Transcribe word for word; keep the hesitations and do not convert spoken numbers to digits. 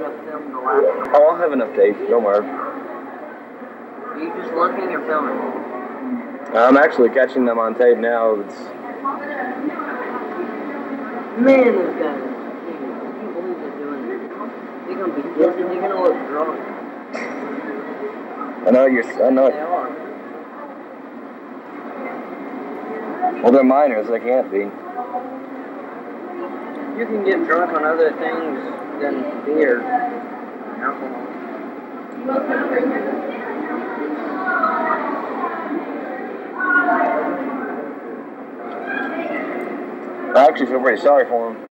have filmed the last one? Oh, I'll have enough tape. Don't worry. Are you just looking or filming? I'm actually catching them on tape now. It's... Man, those guys. I can't believe they're doing this. They're gonna be dizzy. They're gonna look drunk. I know you're. I know. They are. Well, they're minors. They can't be. You can get drunk on other things than beer, alcohol. I actually feel pretty sorry for him.